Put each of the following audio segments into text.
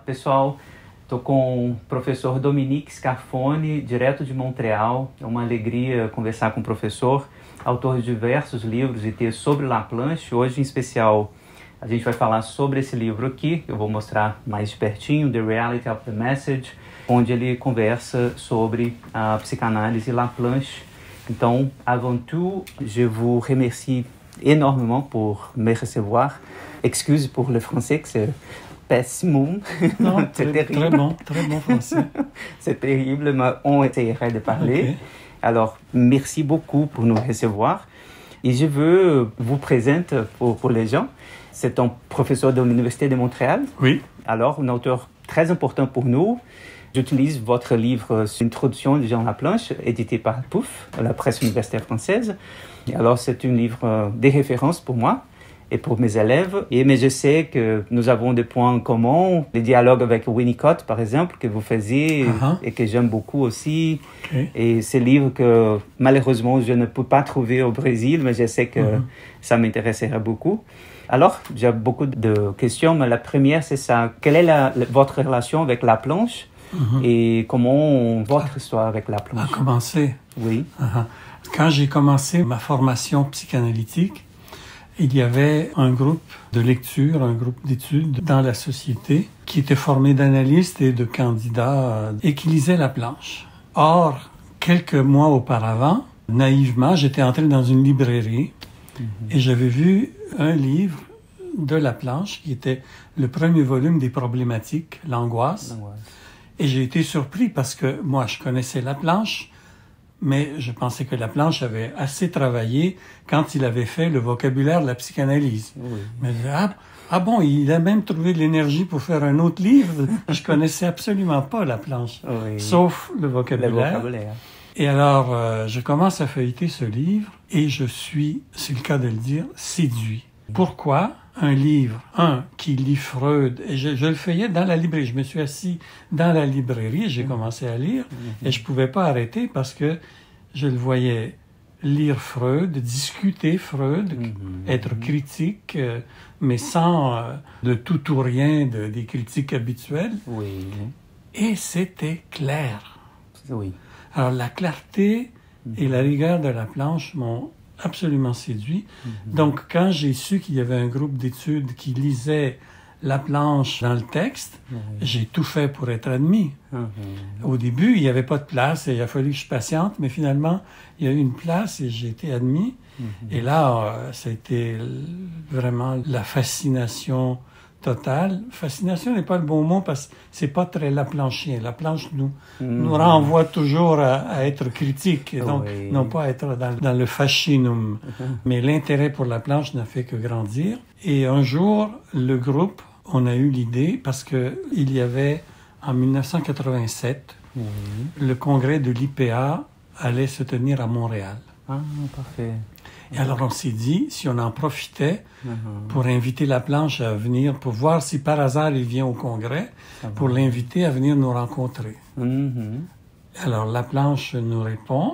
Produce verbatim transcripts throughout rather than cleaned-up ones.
pessoal, estou com o professor Dominique Scarfone, direto de Montreal. É uma alegria conversar com o professor, autor de diversos livros e textos sobre Laplanche. Hoje, em especial, a gente vai falar sobre esse livro aqui, eu vou mostrar mais de pertinho, The Reality of the Message, onde ele conversa sobre a psicanálise Laplanche. Então, avant tout, je vous remercie énormément pour me recevoir. Excuse pour le français, que c'est pésimo. Non, c'est très, terrible. Très bon, très bon français. C'est terrible, mais on essaierait de parler. Okay. Alors, merci beaucoup pour nous recevoir. Et je veux vous présenter pour, pour les gens. C'est un professeur de l'Université de Montréal. Oui. Alors, un auteur très important pour nous. J'utilise votre livre Introduction de Jean Laplanche, édité par Pouf, la presse universitaire française. Et alors, c'est un livre de référence pour moi et pour mes élèves. Et, mais je sais que nous avons des points communs. Les dialogues avec Winnicott, par exemple, que vous faisiez uh-huh. et que j'aime beaucoup aussi. Okay. Et ce livre que, malheureusement, je ne peux pas trouver au Brésil, mais je sais que uh-huh. ça m'intéresserait beaucoup. Alors, j'ai beaucoup de questions, mais la première, c'est ça. Quelle est la, la, votre relation avec Laplanche uh-huh. et comment votre histoire avec Laplanche? A commencé? Oui. Uh-huh. Quand j'ai commencé ma formation psychanalytique, il y avait un groupe de lecture, un groupe d'études dans la société qui était formé d'analystes et de candidats et qui lisaient Laplanche. Or, quelques mois auparavant, naïvement, j'étais entré dans une librairie mm-hmm. et j'avais vu un livre de Laplanche qui était le premier volume des problématiques, l'angoisse. L'angoisse. Et j'ai été surpris parce que moi, je connaissais Laplanche, mais je pensais que Laplanche avait assez travaillé quand il avait fait le vocabulaire de la psychanalyse. Oui. Mais ah, ah bon, il a même trouvé de l'énergie pour faire un autre livre. Je connaissais absolument pas Laplanche, oui. sauf le vocabulaire. le vocabulaire. Et alors, euh, je commence à feuilleter ce livre et je suis, c'est le cas de le dire, séduit. Pourquoi? Un livre, un, qui lit Freud, et je, je le feuillais dans la librairie. Je me suis assis dans la librairie et j'ai mmh. commencé à lire, mmh. et je pouvais pas arrêter parce que je le voyais lire Freud, discuter Freud, mmh. être critique, euh, mais sans euh, de tout ou rien de, des critiques habituelles. Oui. Et c'était clair. Oui. Alors, la clarté mmh. et la rigueur de Laplanche m'ont absolument séduit. Mm-hmm. Donc, quand j'ai su qu'il y avait un groupe d'études qui lisait Laplanche dans le texte, mm-hmm. j'ai tout fait pour être admis. Mm-hmm. Au début, il n'y avait pas de place et il a fallu que je patiente, mais finalement, il y a eu une place et j'ai été admis. Mm-hmm. Et là, euh, ça a été vraiment la fascination totale. Fascination n'est pas le bon mot parce que c'est pas très laplanchien. Laplanche nous, mmh. nous renvoie toujours à, à être critique et donc oui. non pas à être dans, dans le fascinum. Mmh. Mais l'intérêt pour Laplanche n'a fait que grandir. Et un jour, le groupe, on a eu l'idée parce que il y avait en dix-neuf cent quatre-vingt-sept, mmh. le congrès de l'I P A allait se tenir à Montréal. Ah, parfait. Et alors on s'est dit, si on en profitait uh-huh. pour inviter Laplanche à venir, pour voir si par hasard il vient au congrès, pour l'inviter à venir nous rencontrer. Uh-huh. Alors Laplanche nous répond,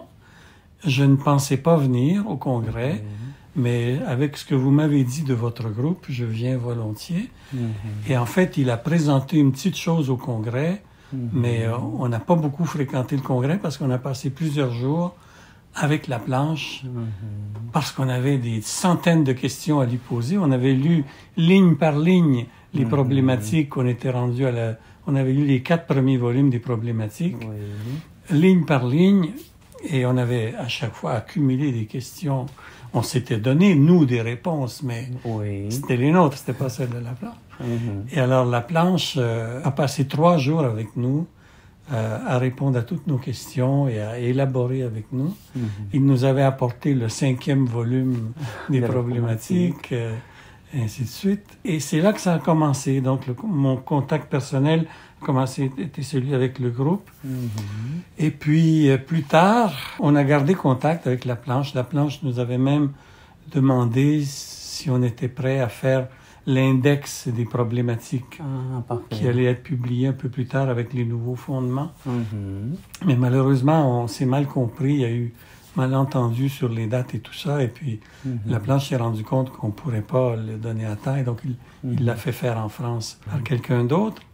je ne pensais pas venir au congrès, uh-huh. mais avec ce que vous m'avez dit de votre groupe, je viens volontiers. Uh-huh. Et en fait, il a présenté une petite chose au congrès, uh-huh. mais euh, on n'a pas beaucoup fréquenté le congrès parce qu'on a passé plusieurs jours avec Laplanche, mm-hmm. parce qu'on avait des centaines de questions à lui poser. On avait lu ligne par ligne les mm-hmm. problématiques. On était rendu à la... On avait lu les quatre premiers volumes des problématiques, oui. ligne par ligne, et on avait à chaque fois accumulé des questions. On s'était donné, nous, des réponses, mais oui. c'était les nôtres, c'était pas celles de Laplanche. Mm-hmm. Et alors Laplanche euh, a passé trois jours avec nous, Euh, à répondre à toutes nos questions et à élaborer avec nous. Mm-hmm. Il nous avait apporté le cinquième volume des problématiques, euh, et ainsi de suite. Et c'est là que ça a commencé. Donc, le, mon contact personnel a commencé, était celui avec le groupe. Mm-hmm. Et puis, euh, plus tard, on a gardé contact avec Laplanche. Laplanche nous avait même demandé si on était prêt à faire l'index des problématiques ah, qui allait être publié un peu plus tard avec les nouveaux fondements. Mm-hmm. Mais malheureusement, on s'est mal compris. Il y a eu malentendu sur les dates et tout ça. Et puis, mm-hmm. Laplanche s'est rendu compte qu'on ne pourrait pas le donner à temps. Et donc, il, mm-hmm. il l'a fait faire en France par quelqu'un d'autre.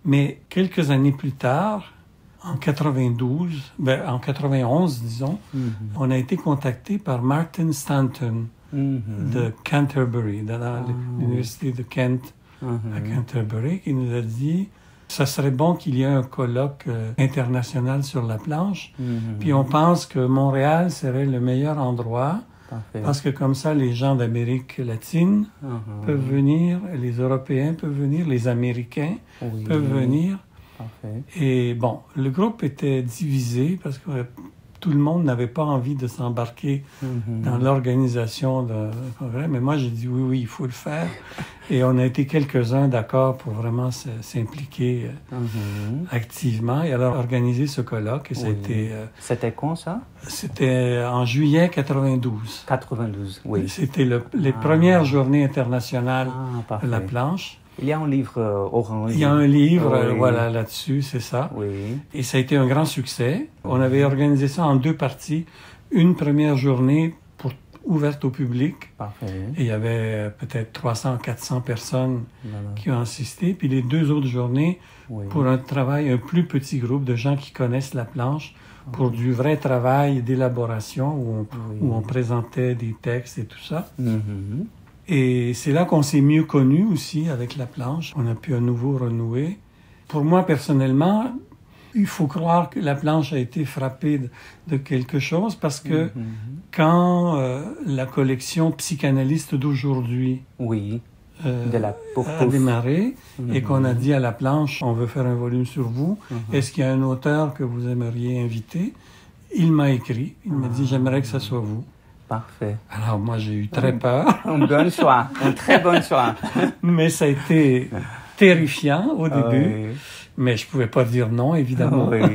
Mais quelques années plus tard, en quatre-vingt-douze, ben, en quatre-vingt-onze, disons, mm-hmm. on a été contacté par Martin Stanton mm-hmm. de Canterbury, de la, oh. l'université de Kent mm-hmm. à Canterbury, qui nous a dit ça serait bon qu'il y ait un colloque euh, international sur la planche. Mm-hmm. Puis on pense que Montréal serait le meilleur endroit. Parfait. Parce que comme ça, les gens d'Amérique latine uh-huh. peuvent venir, les Européens peuvent venir, les Américains oui. peuvent venir. Parfait. Et bon, le groupe était divisé parce que tout le monde n'avait pas envie de s'embarquer mm-hmm. dans l'organisation d'un congrès. Mais moi, j'ai dit oui, oui, il faut le faire. Et on a été quelques-uns d'accord pour vraiment s'impliquer mm-hmm. activement et alors organiser ce colloque. Et ça oui. a été, euh, C'était quand ça? C'était en juillet quatre-vingt-douze. quatre-vingt-douze, oui. C'était le, les ah. premières journées internationales ah, de la planche. Il y a un livre euh, orange. Il y a un livre, oui. euh, voilà, là-dessus, c'est ça. Oui. Et ça a été un grand succès. On avait organisé ça en deux parties. Une première journée pour, ouverte au public. Parfait. Et il y avait peut-être trois cents, quatre cents personnes voilà. qui ont assisté. Puis les deux autres journées oui. pour un travail, un plus petit groupe de gens qui connaissent la planche, pour okay. du vrai travail d'élaboration où on, oui. où on présentait des textes et tout ça. Mm-hmm. Et c'est là qu'on s'est mieux connus aussi avec la planche. On a pu à nouveau renouer. Pour moi, personnellement, il faut croire que la planche a été frappée de, de quelque chose parce que mm-hmm. quand euh, la collection psychanalyste d'aujourd'hui oui. euh, de la pouf, a pouf. démarré mm-hmm. et qu'on a dit à la planche, on veut faire un volume sur vous, mm-hmm. est-ce qu'il y a un auteur que vous aimeriez inviter? Il m'a écrit, il m'a dit, j'aimerais que ce soit vous. Parfait. Alors moi, j'ai eu très peur. Un bon choix, un très bon choix. Mais ça a été terrifiant au début. Oui. Mais je ne pouvais pas dire non, évidemment. Oui,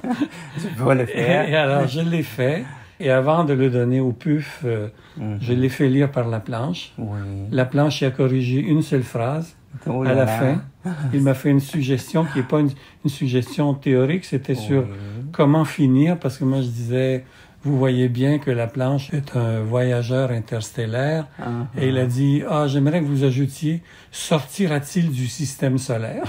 je peux le faire. Et, et alors, je l'ai fait. Et avant de le donner au P U F, euh, mm-hmm. je l'ai fait lire par la planche. Oui. La planche y a corrigé une seule phrase. Oh à la là. fin, il m'a fait une suggestion qui n'est pas une, une suggestion théorique, c'était oui. sur comment finir, parce que moi, je disais... Vous voyez bien que la planche est un voyageur interstellaire. Uh-huh. Et il a dit, ah, j'aimerais que vous ajoutiez, sortira-t-il du système solaire?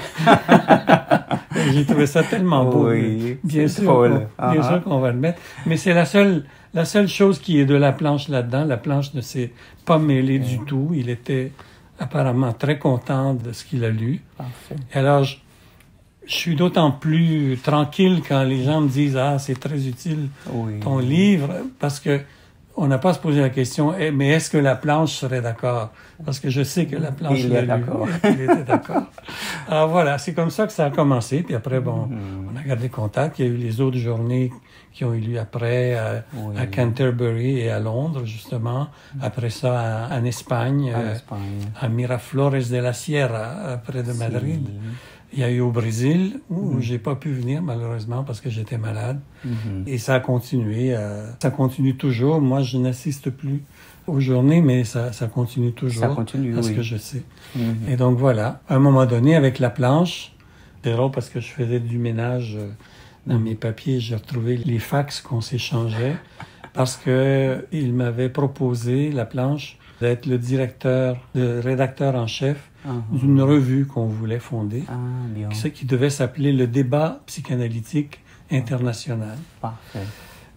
J'ai trouvé ça tellement beau. Oui, bien sûr, on, uh-huh. bien sûr qu'on va le mettre. Mais c'est la seule, la seule chose qui est de la planche là-dedans. La planche ne s'est pas mêlée uh-huh. du tout. Il était apparemment très content de ce qu'il a lu. Parfait. Et alors, je, Je suis d'autant plus tranquille quand les gens me disent « Ah, c'est très utile oui. ton livre » parce que on n'a pas à se poser la question eh, « Mais est-ce que la planche serait d'accord? » Parce que je sais que la planche il est d'accord. Il était d'accord. Alors voilà, c'est comme ça que ça a commencé. Puis après, bon, mm-hmm. on a gardé contact. Il y a eu les autres journées qui ont eu lieu après à, oui. à Canterbury et à Londres, justement. Après ça, à, en Espagne, à, euh, à Miraflores de la Sierra, près de Madrid. Si. Il y a eu au Brésil, où mm-hmm. j'ai pas pu venir, malheureusement, parce que j'étais malade. Mm-hmm. Et ça a continué. Euh, ça continue toujours. Moi, je n'assiste plus aux journées, mais ça, ça continue toujours. Ça continue, à ce oui. que je sais. Mm-hmm. Et donc, voilà. À un moment donné, avec la planche, c'est drôle parce que je faisais du ménage euh, dans mes papiers. J'ai retrouvé les fax qu'on s'échangeait parce que il m'avait proposé, la planche, d'être le directeur, le rédacteur en chef Uh-huh. d'une revue qu'on voulait fonder, ah, bien. Ce qui devait s'appeler le débat psychanalytique international. Parfait.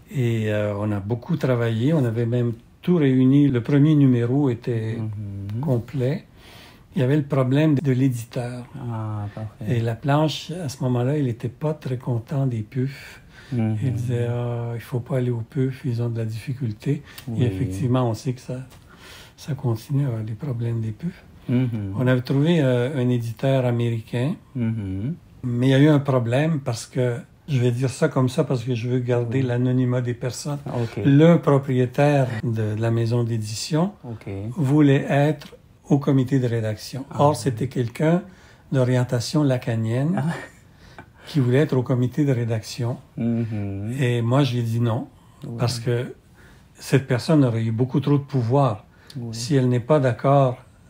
Et euh, on a beaucoup travaillé, on avait même tout réuni. Le premier numéro était mm-hmm. complet. Il y avait le problème de l'éditeur. Ah, parfait. Et la planche, à ce moment-là, il n'était pas très content des P U F. Mm-hmm. Il disait, ah, il ne faut pas aller au P U F, ils ont de la difficulté. Oui. Et effectivement, on sait que ça, ça continue, les problèmes des P U F. Mm-hmm. On avait trouvé euh, un éditeur américain, mm-hmm. mais il y a eu un problème parce que, je vais dire ça comme ça parce que je veux garder oui. l'anonymat des personnes. Okay. Le propriétaire de, de la maison d'édition okay. voulait être au comité de rédaction. Ah. Or, c'était quelqu'un d'orientation lacanienne ah. qui voulait être au comité de rédaction. Mm-hmm. Et moi, j'ai dit non, oui. parce que cette personne aurait eu beaucoup trop de pouvoir. Oui. Si elle n'est pas d'accord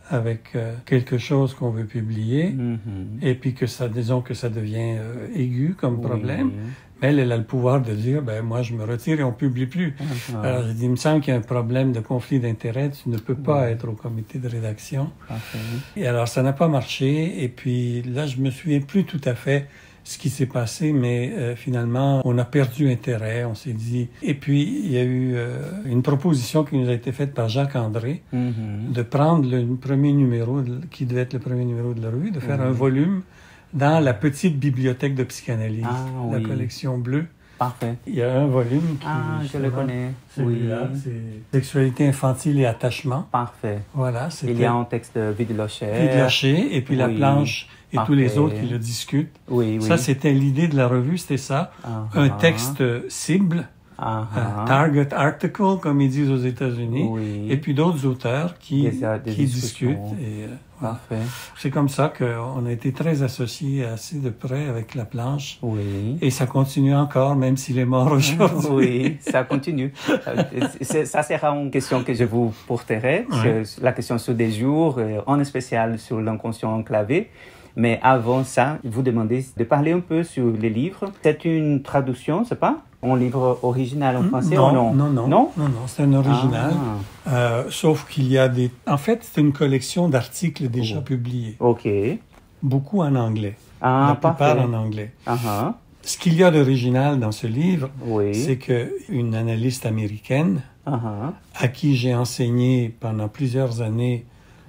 avec euh, quelque chose qu'on veut publier, Mm-hmm. et puis que ça, disons que ça devient euh, aigu comme problème, Oui. mais elle, elle a le pouvoir de dire, ben moi je me retire et on publie plus. Uh-huh. Alors j'ai dit, il me semble qu'il y a un problème de conflit d'intérêts, tu ne peux pas Oui. être au comité de rédaction. Parfait. Et alors ça n'a pas marché, et puis là je me souviens plus tout à fait ce qui s'est passé, mais euh, finalement, on a perdu intérêt, on s'est dit... Et puis, il y a eu euh, une proposition qui nous a été faite par Jacques André, Mm-hmm. de prendre le premier numéro, de- qui devait être le premier numéro de la revue, de faire Mhm. un volume dans la petite bibliothèque de psychanalyse, Ah, la oui. collection bleue. Parfait. Il y a un volume qui... Ah, je le justement, connais. Oui. Celui-là, c'est Sexualité infantile et attachement. Parfait. Voilà, c'était Il y a un texte de Vidlocher. Vidlocher, et puis la Oui. planche, et Parfait. tous les autres qui le discutent. Oui, oui. Ça, c'était l'idée de la revue, c'était ça. Ah, Un ah. texte cible, Ah, un ah. target article, comme ils disent aux États-Unis, Oui. et puis d'autres auteurs qui, Des- des qui discussions. discutent. Et, euh, voilà. Parfait. C'est comme ça qu'on a été très associés assez de près avec la planche. Oui. Et ça continue encore, même s'il est mort aujourd'hui. Oui, ça continue. Euh, c'est- Ça sera une question que je vous porterai, Ouais. sur la question sur des jours, euh, en spécial sur l'inconscient enclavé. Mais avant ça, je vous demandais de parler un peu sur les livres. C'est une traduction, c'est pas? Un livre original en français non, ou non? non, non, non, non, c'est un original. Ah. Euh, sauf qu'il y a des... En fait, c'est une collection d'articles déjà Oh. publiés. Ok. Beaucoup en anglais. Ah, la plupart parfait. en anglais. Ah, ah. Ce qu'il y a d'original dans ce livre, Oui. c'est qu'une analyste américaine, Ah, ah. à qui j'ai enseigné pendant plusieurs années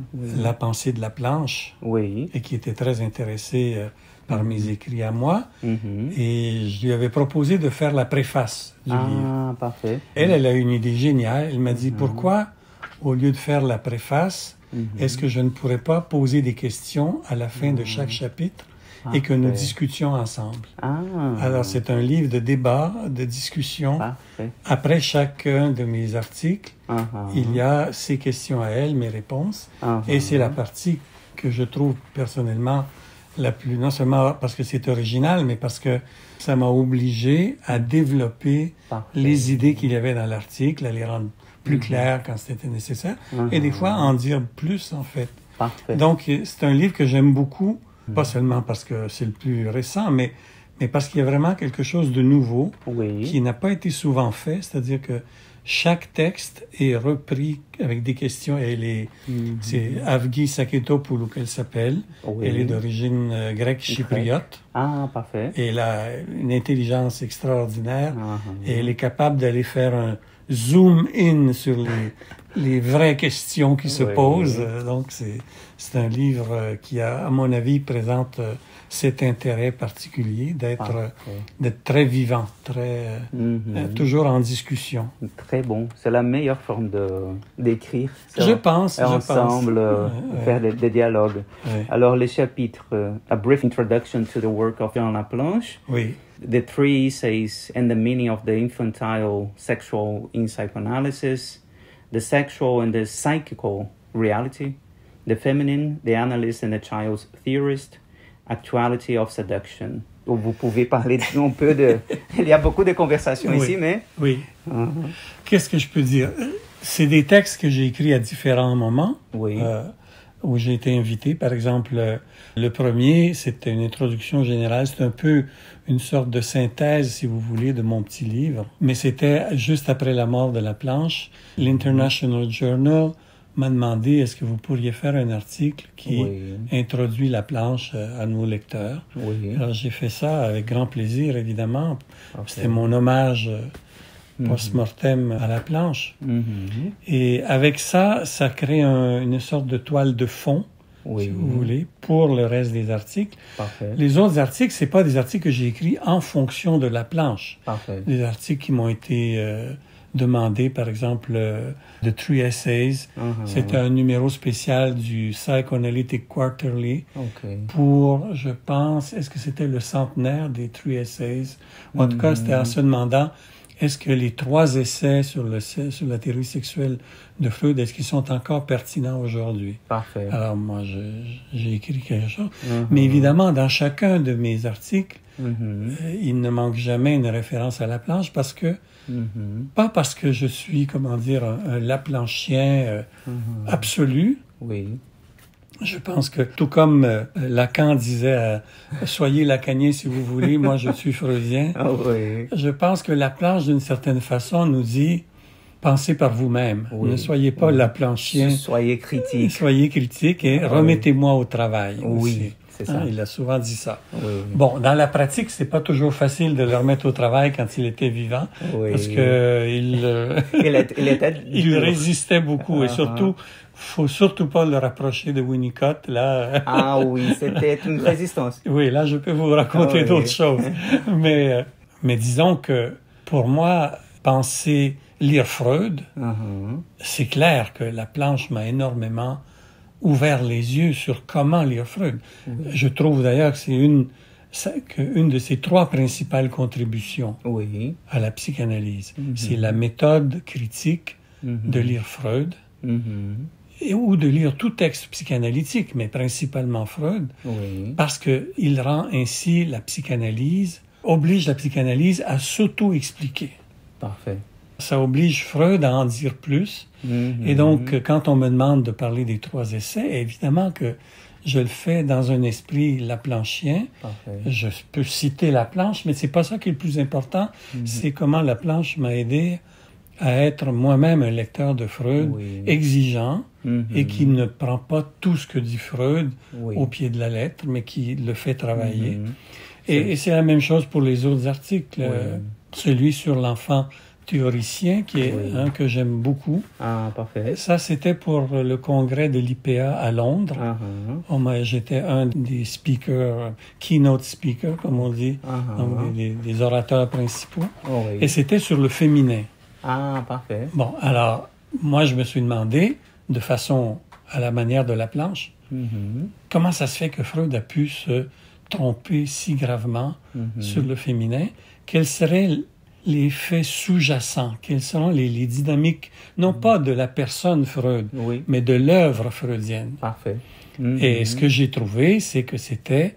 la pensée de la planche, Oui. et qui était très intéressée euh, par mes écrits à moi, Mhm. et je lui avais proposé de faire la préface du livre. Ah, parfait. Elle, elle a une idée géniale. Elle m'a dit, pourquoi, au lieu de faire la préface, Mhm. est-ce que je ne pourrais pas poser des questions à la fin de chaque chapitre et que nous Parfait. discutions ensemble? Ah. Alors, c'est un livre de débat, de discussion. Parfait. Après chacun de mes articles, Ah, ah. il y a ses questions à elle, mes réponses. Ah, Et ah. c'est la partie que je trouve personnellement la plus, non seulement parce que c'est original, mais parce que ça m'a obligé à développer Parfait. les idées qu'il y avait dans l'article, à les rendre plus Mhm. claires quand c'était nécessaire, Mhm. et des fois en dire plus, en fait. Parfait. Donc, c'est un livre que j'aime beaucoup, pas seulement parce que c'est le plus récent, mais, mais parce qu'il y a vraiment quelque chose de nouveau Oui. qui n'a pas été souvent fait, c'est-à-dire que chaque texte est repris avec des questions. Elle est, Mhm. c'est Avgi Saketopoulou qu'elle s'appelle. Oui. Elle est d'origine euh, grecque chypriote. Ah, parfait. Et elle a une intelligence extraordinaire. Ah, Et elle est capable d'aller faire un zoom in sur les, les vraies questions qui se Oui. posent. Euh, Donc, c'est, c'est un livre euh, qui, a, à mon avis, présente euh, cet intérêt particulier d'être, euh, Parfait. d'être très vivant, très, euh, Mhm. euh, toujours en discussion. Très bon. C'est la meilleure forme de d'écrire. Ça, Je pense, je ensemble, pense. euh, Ouais, ouais. faire des, des dialogues. Ouais. Alors, les chapitres, euh, A Brief Introduction to the Work of Jean Laplanche, Oui, The Three Essays and the Meaning of the Infantile Sexual in Psychoanalysis, The Sexual and the Psychical Reality, The Feminine, The Analyst and the Child's Theorist, Actuality of Seduction. Vous pouvez parler un peu de... Il y a beaucoup de conversations Oui. ici, mais... oui. Mhm. Qu'est-ce que je peux dire? C'est des textes que j'ai écrits à différents moments. Oui. euh, où j'ai été invité. Par exemple, euh, le premier, c'était une introduction générale. C'est un peu une sorte de synthèse, si vous voulez, de mon petit livre. Mais c'était juste après la mort de la planche. L'International Journal m'a demandé, est-ce que vous pourriez faire un article qui Oui. introduit la planche euh, à nos lecteurs? Oui. Alors j'ai fait ça avec grand plaisir, évidemment. Ok. C'était mon hommage euh, Mhm. post-mortem à la planche. Mhm. Et avec ça, ça crée un- une sorte de toile de fond, Oui. si vous voulez, pour le reste des articles. Parfait. Les autres articles, c'est pas des articles que j'ai écrits en fonction de la planche. Parfait. Des articles qui m'ont été euh, demandés, par exemple, euh, The Three Essays. Mhm. C'était un numéro spécial du Psychoanalytic Quarterly OK. pour, je pense, est-ce que c'était le centenaire des Three Essays? Ou en tout cas, c'était en se demandant, est-ce que les trois essais sur, le, sur la théorie sexuelle de Freud, est-ce qu'ils sont encore pertinents aujourd'hui? Parfait. Alors, moi, je- j'ai écrit quelque chose. Mhm. Mais évidemment, dans chacun de mes articles, Mhm. euh, il ne manque jamais une référence à la planche parce que, Mhm. pas parce que je suis, comment dire, un, un laplanchien euh, Mhm. absolu, Oui. Je pense que, tout comme euh, Lacan disait euh, « Soyez lacanien si vous voulez, moi je suis freudien oh, », oui. je pense que la planche, d'une certaine façon, nous dit « Pensez par vous-même, oui. ne soyez pas oui. laplanchien, soyez critique, soyez critique et oh, remettez-moi oui. au travail oui. aussi. » C'est ça. Hein, il a souvent dit ça. Oui, oui. Bon, dans la pratique, c'est pas toujours facile de le remettre au travail quand il était vivant, oui. parce que il, euh, il, est, il, était il résistait beaucoup, uh-huh. et surtout, faut surtout pas le rapprocher de Winnicott, là. Ah oui, c'était une résistance. Oui, là, je peux vous raconter ah, d'autres oui. choses. Mais, mais disons que, pour moi, penser, lire Freud, uh-huh. c'est clair que la planche m'a énormément ouvert les yeux sur comment lire Freud. Oui. Je trouve d'ailleurs que c'est une, une de ses trois principales contributions oui. à la psychanalyse. Mm-hmm. C'est la méthode critique mm-hmm. de lire Freud, mm-hmm. et, ou de lire tout texte psychanalytique, mais principalement Freud, oui. parce qu'il rend ainsi la psychanalyse, oblige la psychanalyse à s'auto-expliquer. Parfait. Ça oblige Freud à en dire plus. Mm-hmm. Et donc, quand on me demande de parler des trois essais, évidemment que je le fais dans un esprit laplanchien. Parfait. Je peux citer Laplanche, mais c'est pas ça qui est le plus important. Mm-hmm. C'est comment Laplanche m'a aidé à être moi-même un lecteur de Freud oui. exigeant mm-hmm. et qui ne prend pas tout ce que dit Freud oui. au pied de la lettre, mais qui le fait travailler. Mm-hmm. Et, c'est... et c'est la même chose pour les autres articles. Oui. Euh, celui sur l'enfant théoricien, qui est oui. un que j'aime beaucoup. Ah, parfait. Ça, c'était pour le congrès de l'I P A à Londres. Uh-huh. Oh, moi, j'étais un des speakers, keynote speakers, comme on dit, uh-huh. donc des, des orateurs principaux. Oh, oui. Et c'était sur le féminin. Ah, parfait. Bon, alors, moi, je me suis demandé, de façon à la manière de Laplanche, mm-hmm. comment ça se fait que Freud a pu se tromper si gravement mm-hmm. sur le féminin? Quels seraient les faits sous-jacents? Quelles seront les, les dynamiques, non mm-hmm. pas de la personne Freud, oui. mais de l'œuvre freudienne? Parfait. Mm-hmm. Et ce que j'ai trouvé, c'est que c'était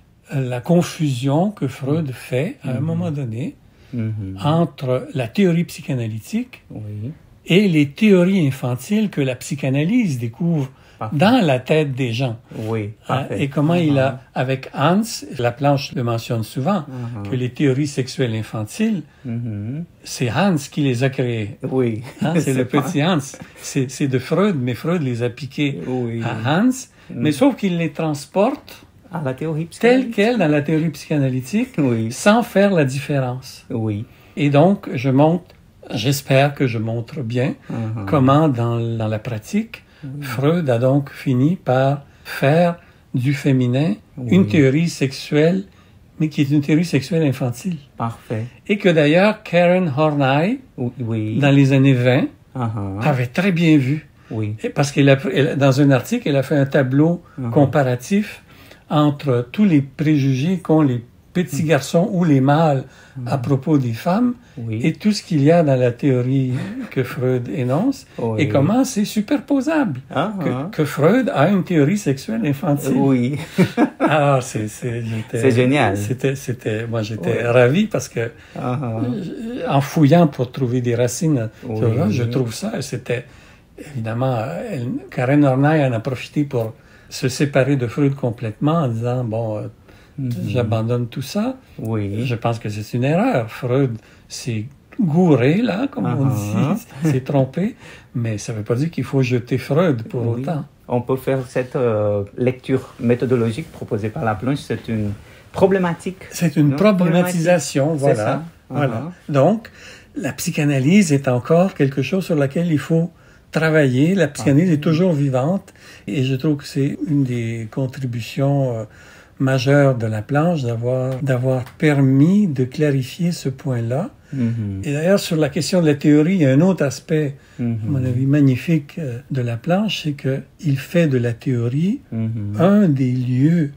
la confusion que Freud fait à un mm-hmm. moment donné mm-hmm. entre la théorie psychanalytique oui. et les théories infantiles que la psychanalyse découvre parfait. Dans la tête des gens. Oui, parfait. Et comment uh-huh. il a, avec Hans, Laplanche le mentionne souvent, uh-huh. que les théories sexuelles infantiles, uh-huh. c'est Hans qui les a créées. Oui. Hein, c'est, c'est le pas... petit Hans. C'est, c'est de Freud, mais Freud les a piquées oui. à Hans, uh-huh. mais sauf qu'il les transporte à la théorie telle quelle dans la théorie psychanalytique, oui. sans faire la différence. Oui. Et donc, je montre, j'espère que je montre bien uh-huh. comment, dans, dans la pratique, oui. Freud a donc fini par faire du féminin oui. une théorie sexuelle, mais qui est une théorie sexuelle infantile. Parfait. Et que d'ailleurs Karen Horney, oui. dans les années vingt, uh-huh. avait très bien vu. Oui. Et parce qu'elle a, elle, dans un article, elle a fait un tableau uh-huh. comparatif entre tous les préjugés qu'ont les petits garçons ou les mâles mmh. à propos des femmes oui. et tout ce qu'il y a dans la théorie que Freud énonce oui. et comment c'est superposable. Ah, que, ah. que Freud a une théorie sexuelle infantile. Oui. Alors, c'est, c'est, j'étais, c'est génial. C'était, c'était, moi, j'étais oui. ravi parce que ah, ah. en fouillant pour trouver des racines, oui. là, je trouve ça, c'était évidemment, elle, Karen Horney en a profité pour se séparer de Freud complètement en disant, bon, mm-hmm. j'abandonne tout ça. Oui. Je pense que c'est une erreur. Freud s'est gouré, là, comme uh-huh. on dit, s'est trompé, mais ça ne veut pas dire qu'il faut jeter Freud pour oui. autant. On peut faire cette euh, lecture méthodologique proposée par Laplanche, c'est une problématique. C'est une non, problématisation, voilà. C'est ça. Uh-huh. voilà. Donc, la psychanalyse est encore quelque chose sur laquelle il faut travailler. La psychanalyse ah. est toujours vivante et je trouve que c'est une des contributions euh, majeures de Laplanche d'avoir, d'avoir permis de clarifier ce point-là. Mm-hmm. Et d'ailleurs, sur la question de la théorie, il y a un autre aspect, mm-hmm. à mon avis, magnifique euh, de Laplanche, c'est qu'il fait de la théorie mm-hmm. un des lieux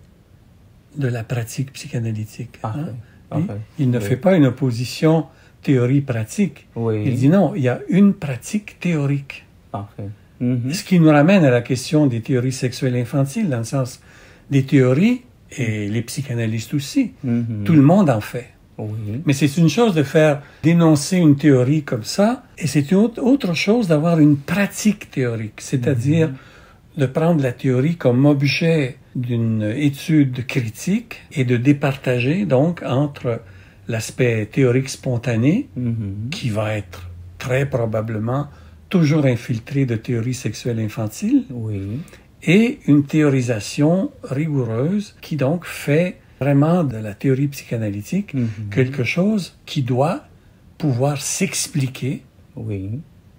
de la pratique psychanalytique. Parfait. Hein? Parfait. Il, il ne oui. fait pas une opposition théorie-pratique. Oui. Il dit non, il y a une pratique théorique. Parfait. Mm-hmm. Ce qui nous ramène à la question des théories sexuelles infantiles, dans le sens des théories, et les psychanalystes aussi. Mm-hmm. Tout le monde en fait. Oui. Mais c'est une chose de faire dénoncer une théorie comme ça, et c'est une autre chose d'avoir une pratique théorique, c'est-à-dire de prendre la théorie comme objet d'une étude critique et de départager donc entre l'aspect théorique spontané, mm-hmm. qui va être très probablement toujours infiltré de théories sexuelles infantiles, oui. et une théorisation rigoureuse qui donc fait vraiment de la théorie psychanalytique mm-hmm. quelque chose qui doit pouvoir s'expliquer oui.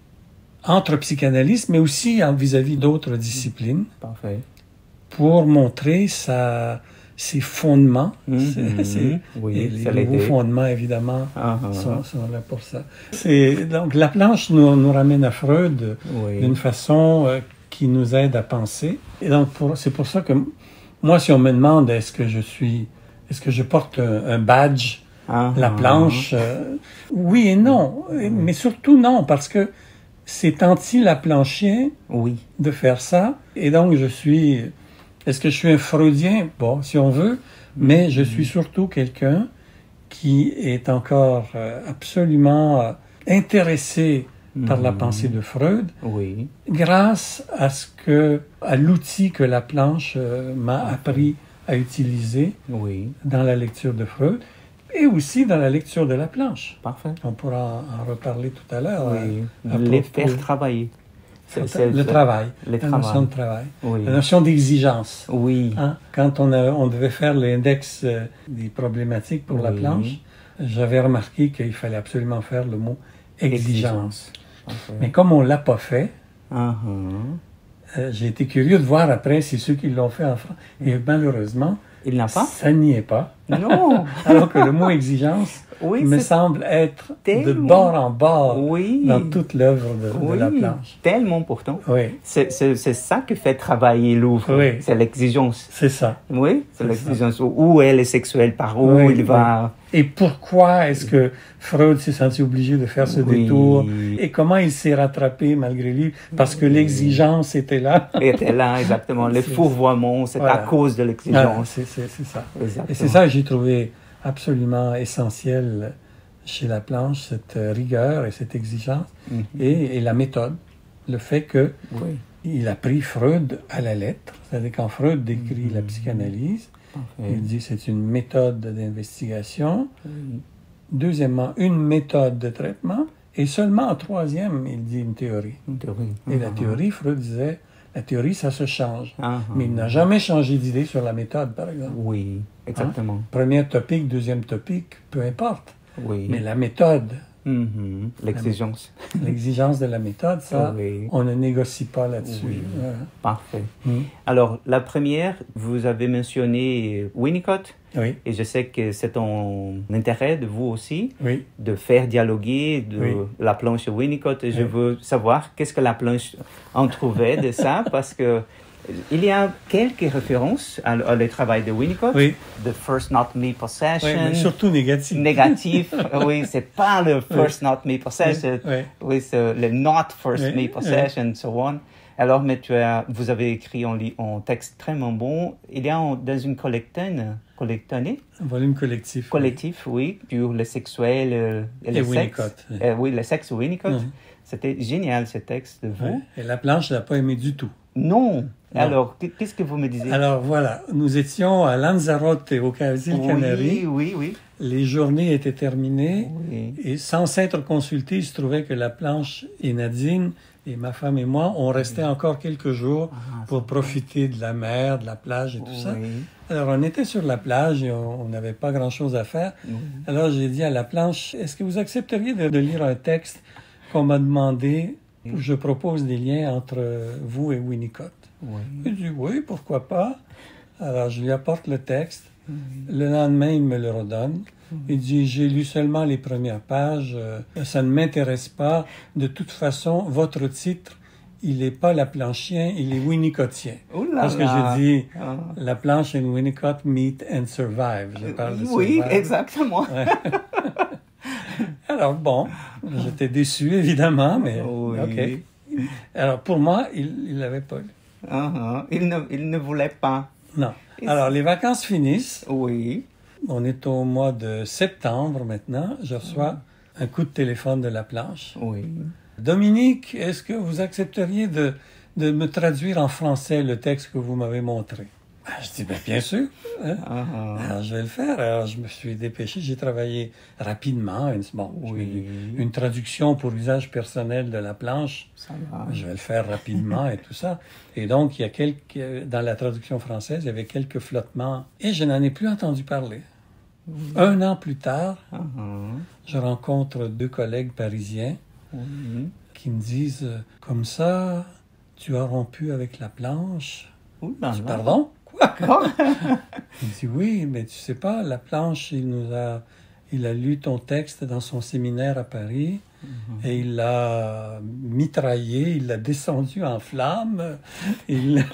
entre psychanalystes, mais aussi en vis-à-vis d'autres disciplines. Parfait. Pour montrer sa, ses fondements. Mm-hmm. C'est, oui, et les nouveaux fondements, évidemment, uh-huh. sont, sont là pour ça. C'est, donc, la planche nous, nous ramène à Freud oui. d'une façon euh, qui nous aide à penser. Et donc, pour, c'est pour ça que moi, si on me demande est-ce que je suis, est-ce que je porte un, un badge, uh-huh. la planche, euh, oui et non, uh-huh. mais surtout non, parce que c'est anti-laplanchien oui. de faire ça. Et donc, je suis... Est-ce que je suis un freudien? Bon, si on veut. Mais je suis surtout quelqu'un qui est encore euh, absolument euh, intéressé mmh. par la pensée de Freud. Oui. Grâce à ce que, à l'outil que la planche euh, m'a appris à utiliser oui. dans la lecture de Freud. Et aussi dans la lecture de la planche. Parfait. On pourra en, en reparler tout à l'heure. Oui. Euh, les faire travailler. C'est, c'est, le travail, le la travail. notion de travail, oui. la notion d'exigence. Oui. Hein? Quand on, a, on devait faire l'index euh, des problématiques pour oui. la planche, j'avais remarqué qu'il fallait absolument faire le mot exigence. exigence. Okay. Mais comme on ne l'a pas fait, uh-huh. euh, j'ai été curieux de voir après si ceux qui l'ont fait en France. Et malheureusement, il n'a pas. Ça n'y est pas. Non. Alors que le mot exigence oui, me semble être tellement... de bord en bord oui. dans toute l'œuvre de, oui. de la planche. Tellement pourtant. Oui. C'est, c'est, c'est ça qui fait travailler l'ouvre. Oui. C'est l'exigence. C'est ça. Oui, c'est, c'est l'exigence. Ça. Où elle est sexuelle, par où oui, il va... Oui. Et pourquoi est-ce que Freud s'est senti obligé de faire ce oui. détour? Et comment il s'est rattrapé malgré lui? Parce que oui. l'exigence était là. était là, exactement. Le fourvoiement, c'est voilà. à cause de l'exigence. Voilà, c'est, c'est, c'est ça. Exactement. Et c'est ça que j'ai trouvé absolument essentiel chez la planche, cette rigueur et cette exigence, mm-hmm. et, et la méthode. Le fait que oui. il a pris Freud à la lettre. C'est-à-dire quand Freud décrit mm-hmm. la psychanalyse, okay. il dit que c'est une méthode d'investigation. Mm-hmm. Deuxièmement, une méthode de traitement. Et seulement en troisième, il dit une théorie. Une théorie. Et uh-huh. la théorie, Freud disait, la théorie, ça se change. Uh-huh. Mais il n'a jamais changé d'idée sur la méthode, par exemple. Oui, exactement. Hein? Premier topic, deuxième topic, peu importe. Oui. Mais la méthode, mm-hmm. l'exigence. La, l'exigence de la méthode, ça, oui. on ne négocie pas là-dessus. Oui. Ouais. Parfait. Mm. Alors, la première, vous avez mentionné Winnicott. Oui. Et je sais que c'est ton intérêt de vous aussi, oui. de faire dialoguer de oui. la planche Winnicott. Et oui. je veux savoir qu'est-ce que la planche en trouvait de ça, parce que il y a quelques références à, à le travail de Winnicott. Oui. The First Not Me Possession. Oui, mais surtout négatif. Négatif. Oui, c'est pas le First oui. Not Me Possession. Oui, oui c'est le Not First oui. Me Possession, oui. so on. Alors, mais tu as, vous avez écrit en, en texte très bon. Il y a en, dans une collectine, collectonnée. Un volume collectif. Collectif, oui, oui sur le sexuel euh, et, et le Winnicott. sexe. Oui. Euh, oui, le sexe Winnicott. Mm-hmm. C'était génial, ce texte de vous. Oui. Et la planche, je ne l'ai pas aimé du tout. Non. non. Alors, qu'est-ce que vous me disiez? Alors, voilà. Nous étions à Lanzarote, au Îles Canaries. Oui, oui, oui. Les journées étaient terminées. Oui. Et sans s'être consultés, il se trouvait que la planche et Nadine, et ma femme et moi, on restait oui. encore quelques jours ah, pour profiter de la mer, de la plage et tout oui. ça. Alors, on était sur la plage et on n'avait pas grand-chose à faire. Oui. Alors, j'ai dit à la planche, est-ce que vous accepteriez de, de lire un texte qu'on m'a demandé où je propose des liens entre vous et Winnicott? Oui. Il dit, oui, pourquoi pas. Alors, je lui apporte le texte. Oui. Le lendemain, il me le redonne. Il dit, j'ai lu seulement les premières pages, euh, ça ne m'intéresse pas. De toute façon, votre titre, il n'est pas Laplanchien, il est Winnicottien. Oh là Parce que là. je dis, ah. Laplanche et Winnicott meet and survive. Je parle de oui, survive. exactement. Ouais. Alors bon, j'étais déçu évidemment, mais oui. ok. Alors pour moi, il ne l'avait pas lu. Uh-huh. Il, ne, il ne voulait pas. Non. Alors les vacances finissent. Oui. On est au mois de septembre maintenant. Je reçois un coup de téléphone de la planche. Oui. Dominique, est-ce que vous accepteriez de de me traduire en français le texte que vous m'avez montré. Ben, je dis, ben, bien sûr. Hein? Uh-huh. Alors, je vais le faire. Alors, je me suis dépêché. J'ai travaillé rapidement. Une, bon, oui. une traduction pour usage personnel de la planche. Ça va. Je vais le faire rapidement et tout ça. Et donc, il y a quelques, dans la traduction française, il y avait quelques flottements. Et je n'en ai plus entendu parler. Oui. Un an plus tard, uh-huh. je rencontre deux collègues parisiens oui. qui me disent, comme ça, tu as rompu avec la planche. Ouh, ben, dis, pardon? Quoi? Il dit, oui, mais tu sais pas, la planche, il nous a, il a lu ton texte dans son séminaire à Paris mm-hmm. et il l'a mitraillé, il l'a descendu en flammes. Il...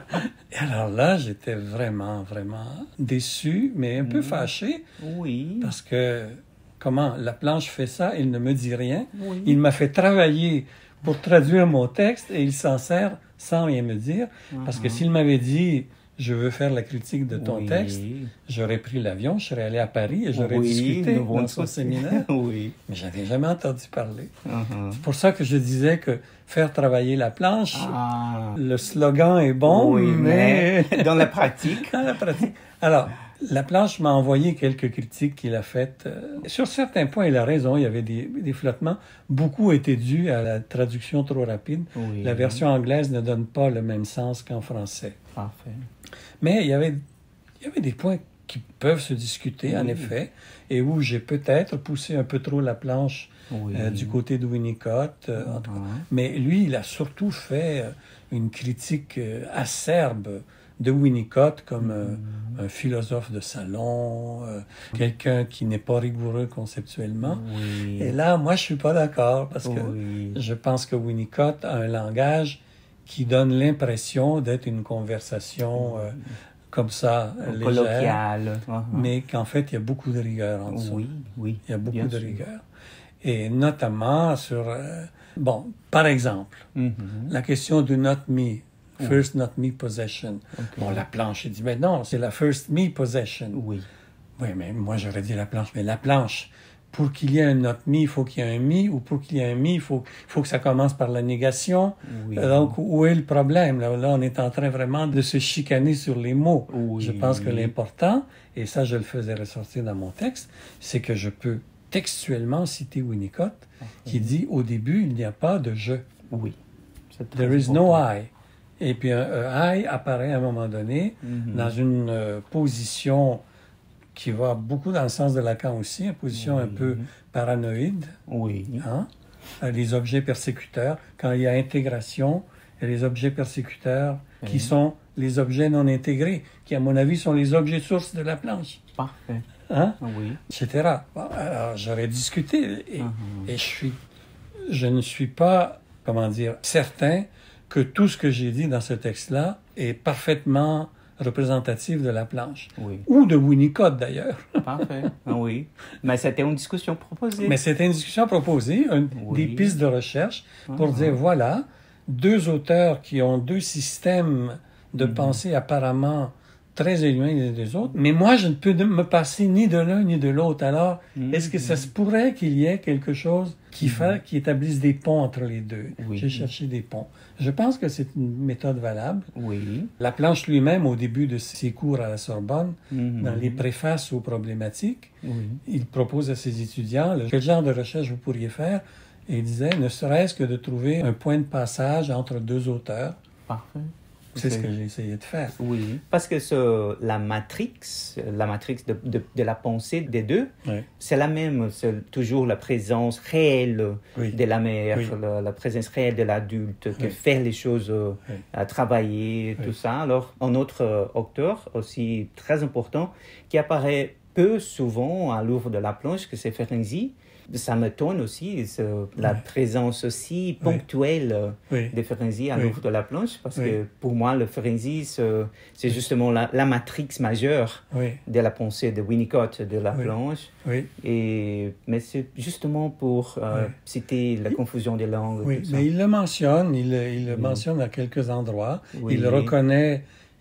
et alors là, j'étais vraiment, vraiment déçu, mais un mm-hmm. peu fâché. Oui. Parce que, comment, la planche fait ça, il ne me dit rien. Oui. Il m'a fait travailler pour traduire mon texte et il s'en sert sans rien me dire. Mm-hmm. Parce que s'il m'avait dit... je veux faire la critique de ton oui. texte, j'aurais pris l'avion, je serais allé à Paris et j'aurais oui, discuté dans son séminaire. Oui. Mais je n'avais jamais entendu parler. Uh-huh. C'est pour ça que je disais que faire travailler la planche, ah. le slogan est bon, oui, mais... mais dans la pratique. dans la pratique. Alors, la planche m'a envoyé quelques critiques qu'il a faites. Sur certains points, il a raison, il y avait des, des flottements. Beaucoup étaient dus à la traduction trop rapide. Oui. La version anglaise ne donne pas le même sens qu'en français. Parfait. Mais il y avait, il y avait des points qui peuvent se discuter, oui. en effet, et où j'ai peut-être poussé un peu trop la planche oui. euh, du côté de Winnicott. Euh, uh-huh. en tout cas. Mais lui, il a surtout fait une critique euh, acerbe de Winnicott comme euh, mm-hmm. un philosophe de salon, euh, quelqu'un qui n'est pas rigoureux conceptuellement. Oui. Et là, moi, je suis pas d'accord, parce que oui. je pense que Winnicott a un langage qui donne l'impression d'être une conversation euh, comme ça, légère, colloquiale, uh-huh. mais qu'en fait, il y a beaucoup de rigueur en dessous. Oui, oui. Il y a beaucoup de sûr. rigueur. Et notamment sur... Euh, bon, par exemple, mm-hmm. la question du not me, first oui. not me possession. Okay. Bon, la planche, il dit, mais non, c'est la first me possession. Oui. Oui, mais moi, j'aurais dit la planche, mais la planche... Pour qu'il y ait un not me, il faut qu'il y ait un me, ou pour qu'il y ait un me, il faut, faut que ça commence par la négation. Oui. Donc, où est le problème? Là, là, on est en train vraiment de se chicaner sur les mots. Oui. Je pense que l'important, et ça, je le faisais ressortir dans mon texte, c'est que je peux textuellement citer Winnicott, okay. qui dit, au début, il n'y a pas de « je ». Oui. There is no I. Et puis, un, un I apparaît à un moment donné mm-hmm. dans une euh, position... qui va beaucoup dans le sens de Lacan aussi, une position oui. un peu paranoïde. Oui. Hein? Les objets persécuteurs, quand il y a intégration, il y a les objets persécuteurs oui. qui sont les objets non intégrés, qui, à mon avis, sont les objets sources de la planche. Parfait. Hein? Oui. et cetera. Bon, alors, j'aurais discuté et, uh-huh. et je, suis, je ne suis pas, comment dire, certain que tout ce que j'ai dit dans ce texte-là est parfaitement... représentative de la planche. Oui. Ou de Winnicott, d'ailleurs. Parfait. Oui. Mais c'était une discussion proposée. Mais c'était une discussion proposée, une, oui. des pistes de recherche pour uh-huh. dire, voilà, deux auteurs qui ont deux systèmes de mm-hmm. pensée apparemment très éloignés des autres, mais moi, je ne peux me passer ni de l'un ni de l'autre. Alors, mm-hmm. est-ce que ça se pourrait qu'il y ait quelque chose qui, mm-hmm. fait, qui établisse des ponts entre les deux? Oui. J'ai cherché des ponts. Je pense que c'est une méthode valable. Oui. La planche lui-même, au début de ses cours à la Sorbonne, mm-hmm. dans les préfaces aux problématiques, oui. il propose à ses étudiants le, quel genre de recherche vous pourriez faire. Et il disait, ne serait-ce que de trouver un point de passage entre deux auteurs. Parfait. C'est ce que j'ai essayé de faire. Oui, parce que ce, la matrix, la matrix de, de, de la pensée des deux, oui. c'est la même, c'est toujours la présence réelle oui. de la mère, oui. la, la présence réelle de l'adulte, oui. que faire les choses, oui. à travailler, oui. tout ça. Alors, un autre euh, auteur aussi très important, qui apparaît peu souvent à l'ouvre de la planche, que c'est Ferenczi. Ça m'étonne aussi, la oui. présence aussi ponctuelle oui. de Ferenczi à oui. l'ouvre de la planche, parce oui. que pour moi, le Ferenczi, c'est justement la, la matrix majeure oui. de la pensée de Winnicott de la oui. planche. Oui. Et, mais c'est justement pour euh, oui. citer la confusion des langues. Oui, mais il le mentionne, il, il le oui. mentionne à quelques endroits. Oui. Il reconnaît,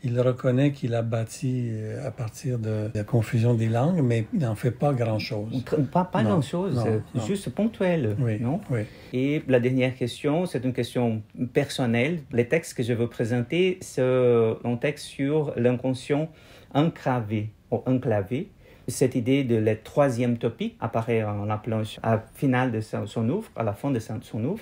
il reconnaît qu'il a bâti à partir de la confusion des langues, mais il n'en fait pas grand-chose. Pas, pas grand-chose, juste ponctuel, oui, non? Oui. Et la dernière question, c'est une question personnelle. Les textes que je veux présenter, c'est un texte sur l'inconscient enclavé ou enclavé. Cette idée de le troisième topic apparaît en la planche à la finale de son œuvre, à la fin de son œuvre,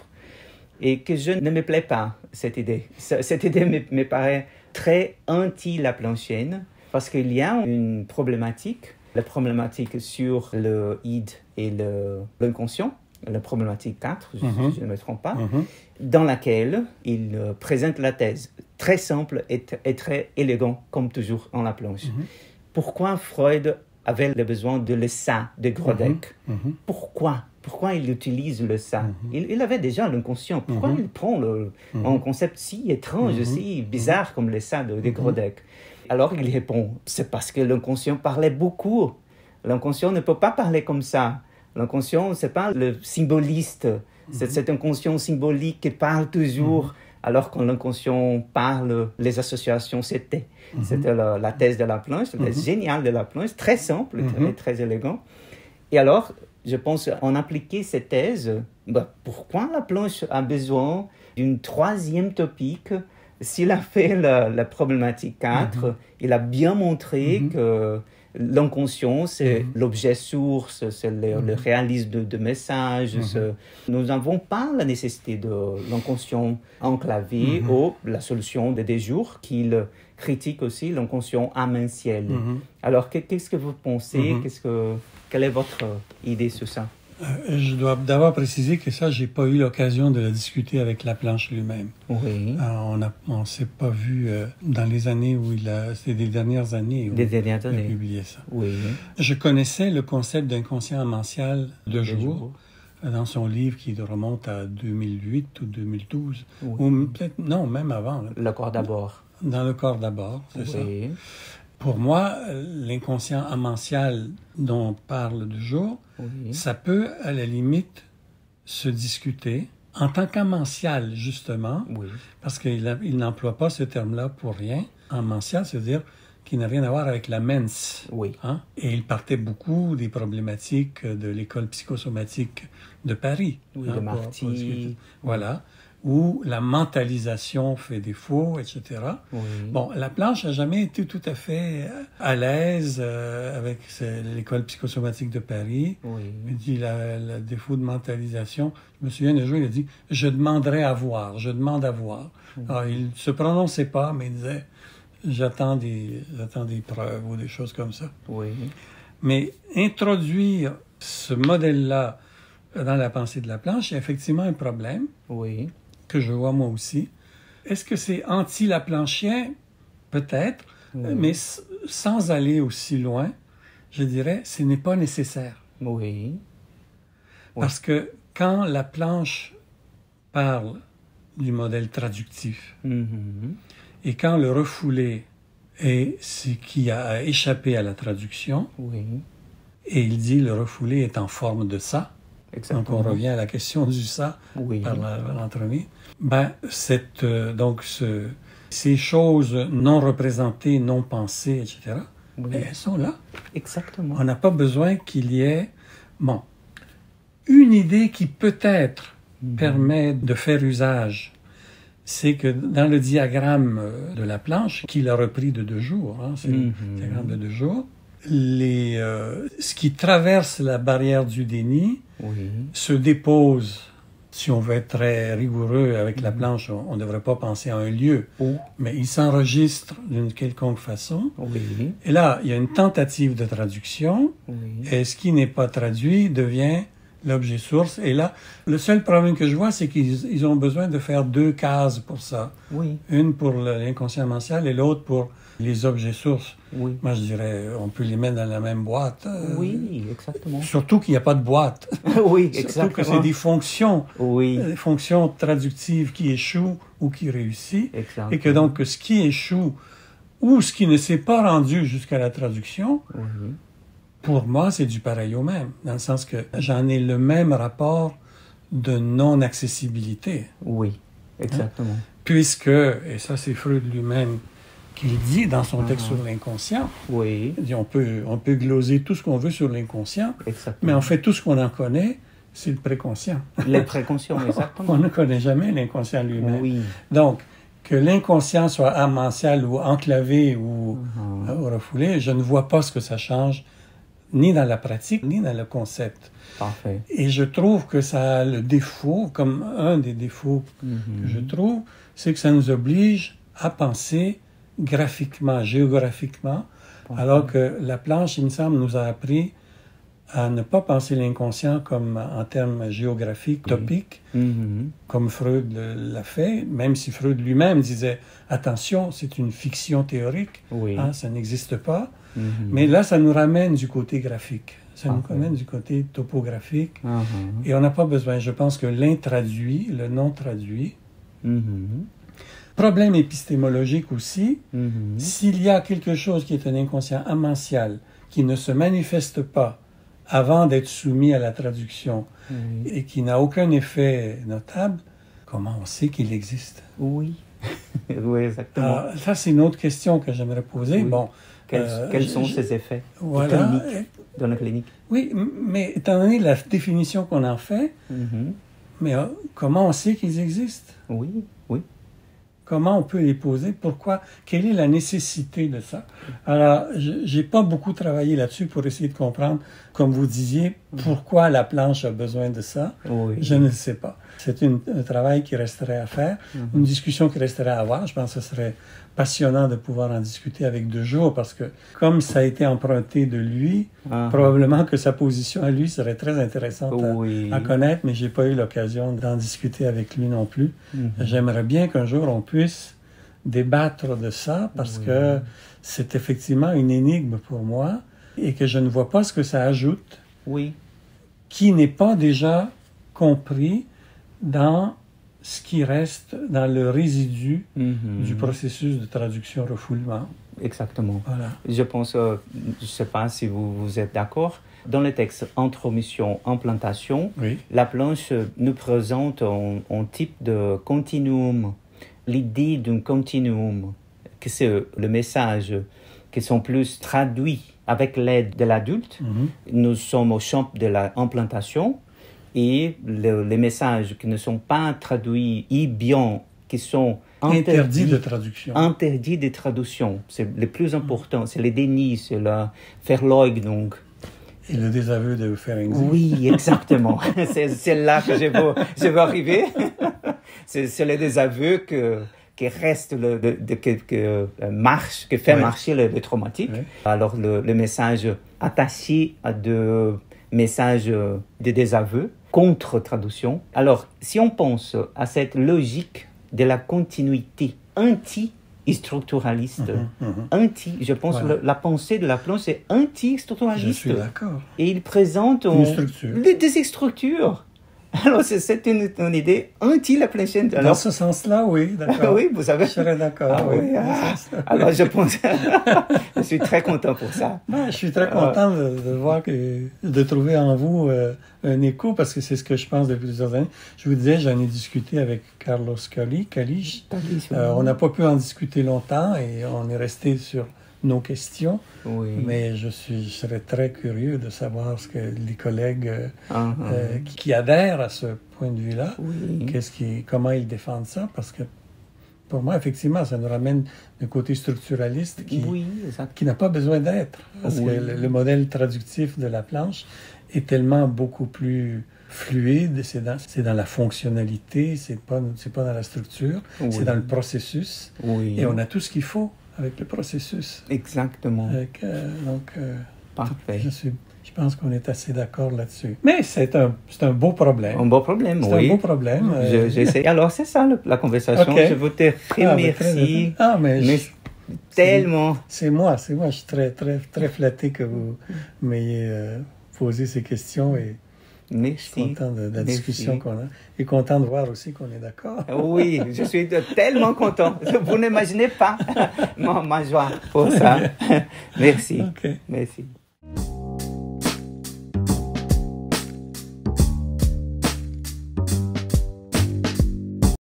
et que je ne me plais pas, cette idée. Cette idée me, me paraît très anti-laplanchienne, parce qu'il y a une problématique, la problématique sur le id et le, l'inconscient, la problématique quatre, mm-hmm. je, je ne me trompe pas, mm-hmm. dans laquelle il présente la thèse, très simple et, et très élégant, comme toujours en la planche. Mm-hmm. Pourquoi Freud avait le besoin de le ça de Grodeck? Mm-hmm. Pourquoi? Pourquoi il utilise le ça? Mm-hmm. il, il avait déjà l'inconscient. Pourquoi mm-hmm. il prend le, mm-hmm. un concept si étrange, mm-hmm. si bizarre comme le ça de, de Grodeck? Alors il répond, c'est parce que l'inconscient parlait beaucoup. L'inconscient ne peut pas parler comme ça. L'inconscient, ce n'est pas le symboliste. Mm-hmm. C'est cet inconscient symbolique qui parle toujours. Mm-hmm. Alors quand l'inconscient parle, les associations, c'était. Mm-hmm. C'était la, la thèse de la planche, la thèse mm-hmm. géniale de la planche, très simple mm-hmm. et très, très élégant. Et alors, je pense, en appliquer cette thèse, bah, pourquoi la planche a besoin d'une troisième topic? S'il a fait la, la problématique quatre, mm-hmm. il a bien montré mm-hmm. que l'inconscient, c'est mm-hmm. l'objet source, c'est le, mm-hmm. le réalisme de, de messages. Mm-hmm. Nous n'avons pas la nécessité de l'inconscient enclavé mm-hmm. ou la solution de des jours qu'il critique aussi, l'inconscient amentiel. Mm-hmm. Alors, qu'est-ce que vous pensez? Mm-hmm. Qu'est-ce que, quelle est votre idée sur ça? Euh, je dois d'abord préciser que ça, j'ai pas eu l'occasion de le discuter avec Laplanche lui-même. Oui. Alors, on ne s'est pas vu euh, dans les années où il a... C'est des dernières années où des dernières il a années. publié ça. Oui. Je connaissais le concept d'inconscient amential de jour, jour dans son livre qui remonte à deux mille huit ou deux mille douze. Oui. Ou peut-être... Non, même avant. Là. Le corps d'abord. Dans le corps d'abord, c'est oui. ça. Pour moi, l'inconscient amential dont on parle de jour, oui. ça peut, à la limite, se discuter en tant qu'amential, justement, oui. parce qu'il il n'emploie pas ce terme-là pour rien. Amential, c'est-à-dire qu'il n'a rien à voir avec la mens. Oui. Hein? Et il partait beaucoup des problématiques de l'école psychosomatique de Paris. Oui, hein, de Marty. Voilà. Où la mentalisation fait défaut, et cetera. Oui. Bon, Laplanche n'a jamais été tout à fait à l'aise euh, avec l'école psychosomatique de Paris. Oui. Il dit le défaut de mentalisation. Je me souviens un jour, il a dit « Je demanderai à voir, je demande à voir oui. ». Alors, il ne se prononçait pas, mais il disait « J'attends des, j'attends des preuves » ou des choses comme ça. Oui. Mais introduire ce modèle-là dans la pensée de Laplanche, il y a effectivement un problème. Oui. Que je vois moi aussi. Est-ce que c'est anti-laplanchien? Peut-être, oui. mais s- sans aller aussi loin, je dirais, ce n'est pas nécessaire. Oui. Parce oui. que quand Laplanche parle du modèle traductif, mm-hmm. et quand le refoulé est ce qui a échappé à la traduction, oui. et il dit le refoulé est en forme de ça, exactement. Donc on revient à la question du ça oui. par l'entremise. Ben, cette, euh, donc ce, ces choses non représentées, non pensées, et cetera, oui. ben, elles sont là. Exactement. On n'a pas besoin qu'il y ait, bon, une idée qui peut-être mm-hmm. permet de faire usage, c'est que dans le diagramme de Laplanche, qu'il a repris de deux jours, hein, c'est mm-hmm. le diagramme de deux jours, les, euh, ce qui traverse la barrière du déni oui. se dépose. Si on veut être très rigoureux avec mmh. Laplanche, on ne devrait pas penser à un lieu, oh. mais il s'enregistre d'une quelconque façon. Oui. Et là, il y a une tentative de traduction, oui. et ce qui n'est pas traduit devient l'objet source. Et là, le seul problème que je vois, c'est qu'ils ils ont besoin de faire deux cases pour ça. Oui. Une pour l'inconscient amential et l'autre pour les objets sources. Oui. Moi, je dirais, on peut les mettre dans la même boîte. Euh, oui, exactement. Surtout qu'il n'y a pas de boîte. oui, exactement. Surtout que c'est des fonctions, oui. des fonctions traductives qui échouent ou qui réussissent. Exactement. Et que donc, ce qui échoue ou ce qui ne s'est pas rendu jusqu'à la traduction, oui. pour moi, c'est du pareil au même. Dans le sens que j'en ai le même rapport de non-accessibilité. Oui, exactement. Hein? Puisque, et ça c'est Freud lui-même qu'il dit dans son texte uh-huh. sur l'inconscient. Oui. Il dit, on peut, on peut gloser tout ce qu'on veut sur l'inconscient, exactement. Mais en fait, tout ce qu'on en connaît, c'est le préconscient. Le préconscient, exactement. On ne connaît jamais l'inconscient lui-même. Oui. Donc, que l'inconscient soit amential ou enclavé ou uh-huh. euh, refoulé, je ne vois pas ce que ça change, ni dans la pratique, ni dans le concept. Parfait. Et je trouve que ça a le défaut, comme un des défauts mm-hmm. que je trouve, c'est que ça nous oblige à penser graphiquement, géographiquement, parfait. Alors que la planche, il me semble, nous a appris à ne pas penser l'inconscient comme en termes géographiques, topiques, mm-hmm. comme Freud l'a fait, même si Freud lui-même disait « Attention, c'est une fiction théorique, oui. hein, ça n'existe pas mm-hmm. ». Mais là, ça nous ramène du côté graphique, ça okay. nous ramène du côté topographique, mm-hmm. et on n'a pas besoin. Je pense que l'intraduit, le non-traduit, mm-hmm. problème épistémologique aussi, mm-hmm. s'il y a quelque chose qui est un inconscient amential, qui ne se manifeste pas avant d'être soumis à la traduction oui. et qui n'a aucun effet notable, comment on sait qu'il existe? Oui, oui, exactement. Alors, ça, c'est une autre question que j'aimerais poser. Oui. Bon, quels, euh, quels sont ces effets voilà. cliniques dans la clinique? Oui, mais étant donné la définition qu'on en fait, mm-hmm. mais euh, comment on sait qu'ils existent? Oui, oui. Comment on peut les poser? Pourquoi? Quelle est la nécessité de ça? Alors, je n'ai pas beaucoup travaillé là-dessus pour essayer de comprendre, comme vous disiez, pourquoi la planche a besoin de ça. Oui. Je ne sais pas. C'est une, un travail qui resterait à faire, mm-hmm. une discussion qui resterait à avoir. Je pense que ce serait passionnant de pouvoir en discuter avec deux jours parce que, comme ça a été emprunté de lui, uh-huh. probablement que sa position à lui serait très intéressante oui. à, à connaître, mais je n'ai pas eu l'occasion d'en discuter avec lui non plus. Mm-hmm. J'aimerais bien qu'un jour on puisse débattre de ça parce oui. que c'est effectivement une énigme pour moi et que je ne vois pas ce que ça ajoute oui. qui n'est pas déjà compris dans ce qui reste dans le résidu mm-hmm. du processus de traduction-refoulement. Exactement. Voilà. Je pense, euh, je ne sais pas si vous, vous êtes d'accord, dans le texte Intromission-Implantation, oui. la planche nous présente un, un type de continuum, l'idée d'un continuum, que c'est le message qui sont plus traduits avec l'aide de l'adulte. Mm-hmm. Nous sommes au champ de l'implantation. Et le, les messages qui ne sont pas traduits et bien, qui sont interdits, interdits de traduction. Interdits de traduction. C'est le plus important. C'est le déni, c'est la Verleugnung. Et le désaveu de Ferenczi. Oui, exactement. c'est, c'est là que je veux, je veux arriver. c'est, c'est le désaveu que, qui reste, le, de, de, que, que marche, qui fait oui. marcher le, le traumatique. Oui. Alors, le, le message attaché à de messages de désaveu, contre-traduction. Alors, si on pense à cette logique de la continuité anti-structuraliste, mmh, mmh. anti, je pense voilà. que la pensée de la planche est anti-structuraliste. Je suis d'accord. Et il présente une structure. Des, des structures. Alors, c'est, c'est une, une idée anti-Laplanchienne. Dans ce sens-là, oui, d'accord. oui, vous savez. Je serais d'accord, ah, oui. Ah. Alors, je pense... je suis très content pour ça. Ben, je suis très content de, de voir que... de trouver en vous euh, un écho, parce que c'est ce que je pense depuis plusieurs années. Je vous disais, j'en ai discuté avec Carlos Cali, Calich. Euh, on n'a pas pu en discuter longtemps et on est resté sur nos questions. Oui. Mais je, suis, je serais très curieux de savoir ce que les collègues euh, uh-huh. euh, qui, qui adhèrent à ce point de vue-là, oui. qu'est-ce qui, comment ils défendent ça, parce que pour moi, effectivement, ça nous ramène d'un côté structuraliste qui, oui, qui n'a pas besoin d'être. Parce oui. que le, le modèle traductif de la planche est tellement beaucoup plus fluide, c'est dans, c'est dans la fonctionnalité, c'est pas, c'est pas dans la structure, oui. c'est dans le processus. Oui. Et on a tout ce qu'il faut avec le processus. Exactement. Avec, euh, donc, euh, parfait. Je, suis, je pense qu'on est assez d'accord là-dessus. Mais c'est un, c'est un beau problème. Un beau problème, c'est oui. C'est un beau problème. Je, j'essaie. Alors, c'est ça le, la conversation. Okay. Je vous te remercie. Ah, ah, mais, mais je, tellement. C'est, c'est moi, c'est moi. Je suis très, très, très flatté que vous m'ayez euh, posé ces questions et Merci. Je suis content de, de la Merci. discussion qu'on a et content de voir aussi qu'on est d'accord. Oui, je suis de, tellement content. Vous n'imaginez pas ma, ma joie pour ça. Merci. Okay. Merci.